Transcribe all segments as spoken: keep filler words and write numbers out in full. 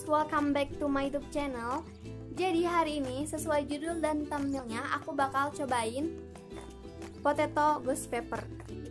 welcome back to my YouTube channel. Jadi hari ini sesuai judul dan thumbnailnya, aku bakal cobain potato ghost pepper.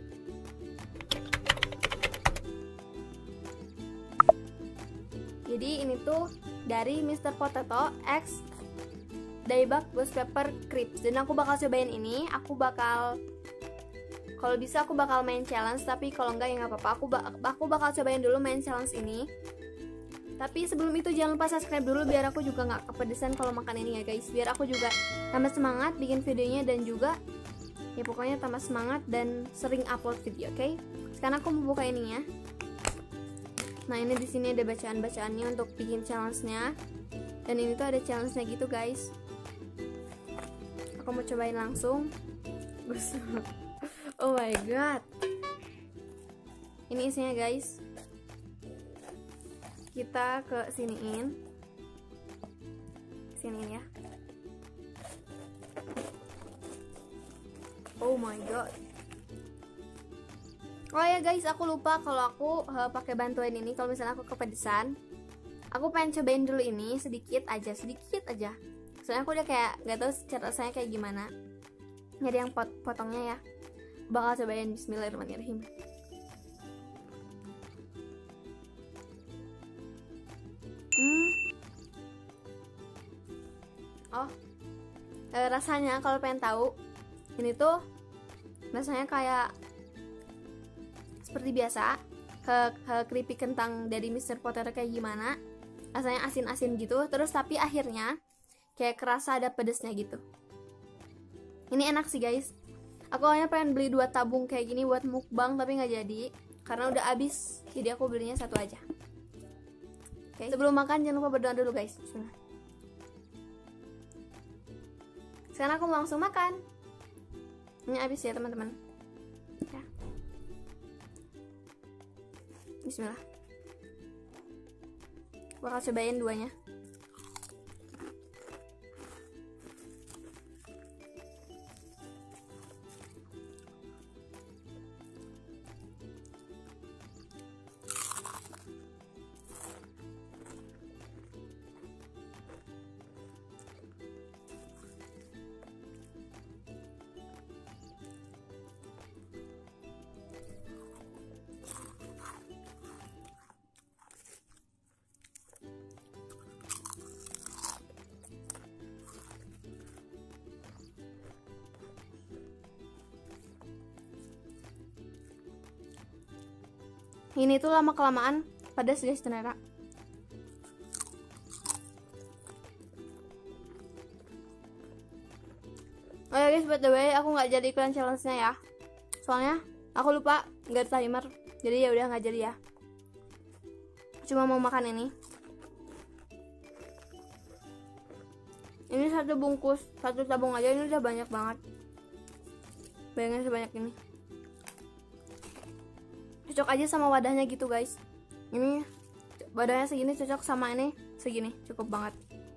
Jadi ini tuh dari Mister Potato X Daebak Ghost Pepper Crisps. Dan aku bakal cobain ini. Aku bakal, kalau bisa aku bakal main challenge, tapi kalau enggak ya nggak apa-apa. Aku ba aku bakal cobain dulu main challenge ini. Tapi sebelum itu jangan lupa subscribe dulu biar aku juga nggak kepedesan kalau makan ini ya guys. Biar aku juga tambah semangat bikin videonya dan juga ya pokoknya tambah semangat dan sering upload video, oke? Okay? Sekarang aku mau buka ininya. Nah ini di sini ada bacaan-bacaannya untuk bikin challenge-nya. Dan ini tuh ada challenge-nya gitu guys. Aku mau cobain langsung. Oh my god. Ini isinya guys. Kita ke siniin. Siniin ya. Oh my god. Oh ya guys, aku lupa kalau aku uh, pakai bantuan ini kalau misalnya aku kepedesan. Aku pengen cobain dulu ini sedikit aja, sedikit aja. Soalnya aku udah kayak nggak tahu cara rasanya kayak gimana. Jadi yang pot potongnya ya. Bakal cobain. Bismillahirrahmanirrahim. Hmm. Oh, e, rasanya kalau pengen tahu, ini tuh rasanya kayak seperti biasa. Ke, ke keripik kentang dari Mister Potato kayak gimana? Rasanya asin-asin gitu. Terus tapi akhirnya kayak kerasa ada pedesnya gitu. Ini enak sih guys. Aku hanya pengen beli dua tabung kayak gini buat mukbang tapi nggak jadi karena udah habis. Jadi aku belinya satu aja. Oke, sebelum makan jangan lupa berdoa dulu guys. Bismillah. Sekarang aku mau langsung makan. Ini habis ya teman-teman. Ya. Bismillah. Bakal cobain duanya. Ini tuh lama kelamaan pedas guys ternyata. Oh ya guys, by the way aku nggak jadi ikutan challenge-nya ya. Soalnya aku lupa nggak ada timer. Jadi ya udah nggak jadi ya. Cuma mau makan ini. Ini satu bungkus, satu tabung aja ini udah banyak banget. Bayangin sebanyak ini. Cocok aja sama wadahnya gitu guys. Ini wadahnya segini cocok sama ini segini, cukup banget.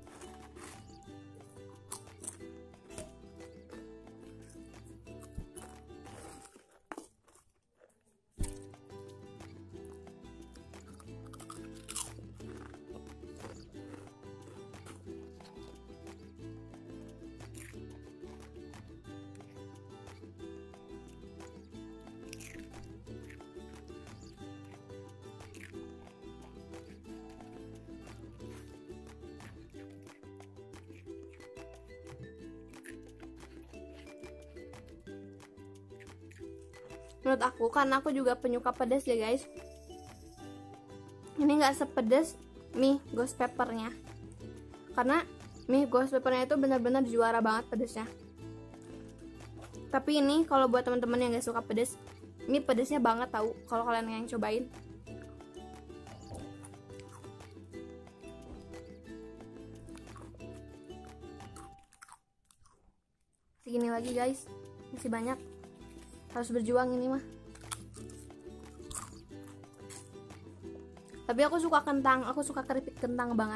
Menurut aku, karena aku juga penyuka pedas ya guys, ini nggak sepedas mie ghost peppernya. Karena mie ghost peppernya itu benar-benar juara banget pedasnya. Tapi ini kalau buat teman-teman yang nggak suka pedas, ini pedasnya banget tahu kalau kalian yang cobain. Segini lagi guys, masih banyak. Harus berjuang ini mah. Tapi aku suka kentang, aku suka keripik kentang banget.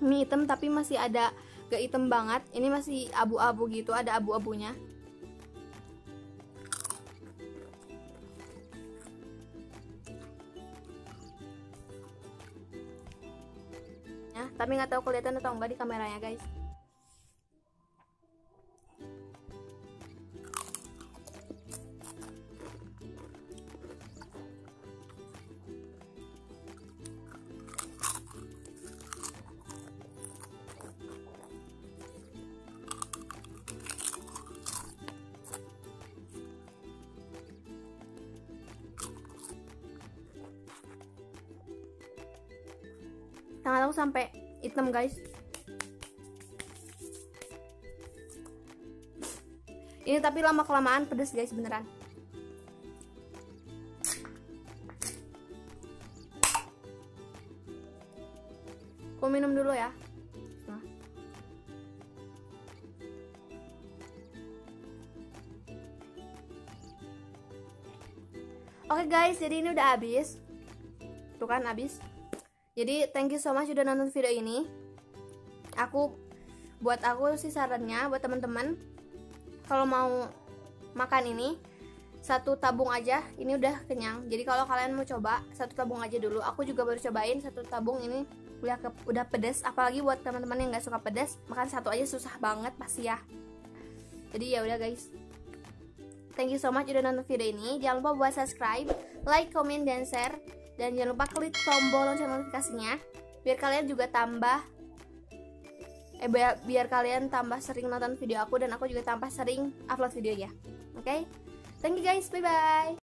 mie hitam tapi masih ada gak hitam banget. Ini masih abu-abu gitu, ada abu-abunya. Ya, tapi nggak tahu kelihatan atau enggak di kameranya guys. Tangan aku sampai hitam guys. Ini tapi lama kelamaan pedes guys, beneran. Aku minum dulu ya. Nah. Oke guys, jadi ini udah habis. Tuh kan habis. Jadi thank you so much udah nonton video ini. Aku buat aku sih sarannya buat teman-teman, kalau mau makan ini satu tabung aja, ini udah kenyang. Jadi kalau kalian mau coba satu tabung aja dulu. Aku juga baru cobain satu tabung ini udah ke, udah pedas. Apalagi buat teman-teman yang nggak suka pedas, makan satu aja susah banget pasti ya. Jadi ya udah guys. Thank you so much udah nonton video ini. Jangan lupa buat subscribe, like, comment, dan share. Dan jangan lupa klik tombol lonceng notifikasinya biar kalian juga tambah eh biar, biar kalian tambah sering nonton video aku dan aku juga tambah sering upload videonya. Oke? Okay? Thank you guys. Bye bye.